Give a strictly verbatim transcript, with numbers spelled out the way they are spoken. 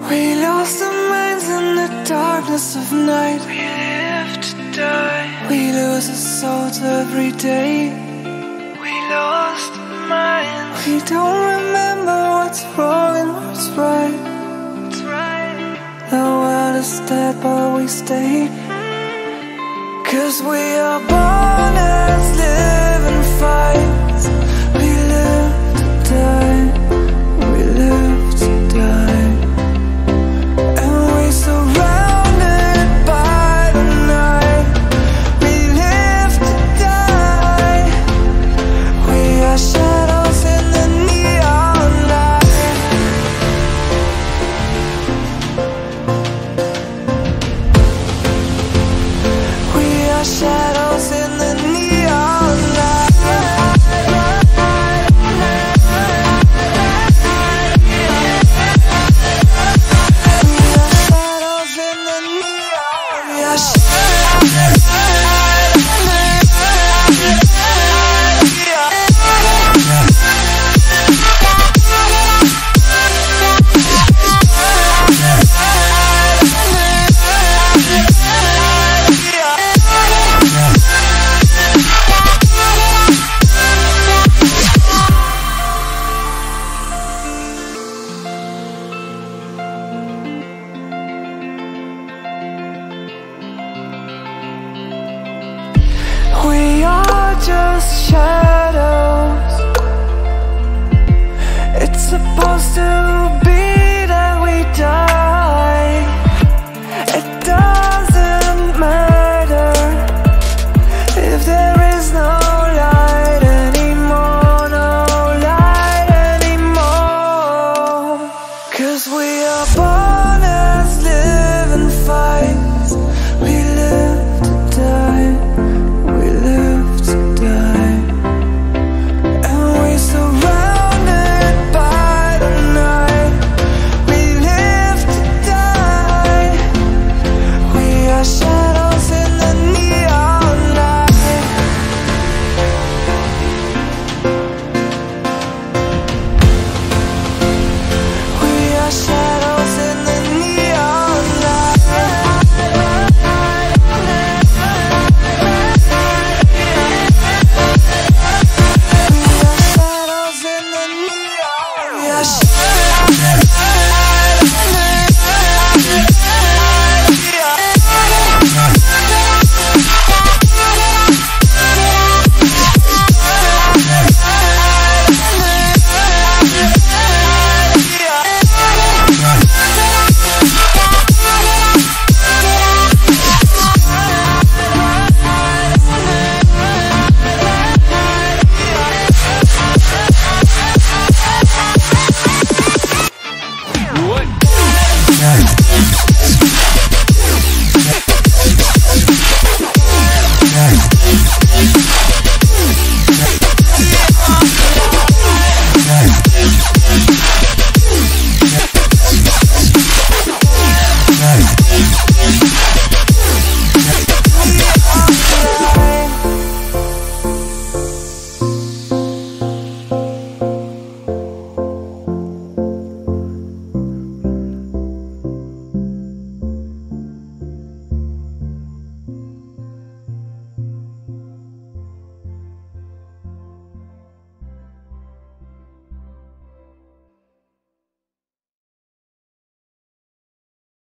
We lost our minds in the darkness of night. We live to die. We lose our souls every day. We lost our minds. We don't remember what's wrong and what's right. What's right. The world is dead but we stay. Cause we are born as living fights. We live to die. We live to die. And we surrounded by the night. We live to die. We are shadows in the neon light. We are shadows in the neon light. We are shadows in the neon light. We are shadows.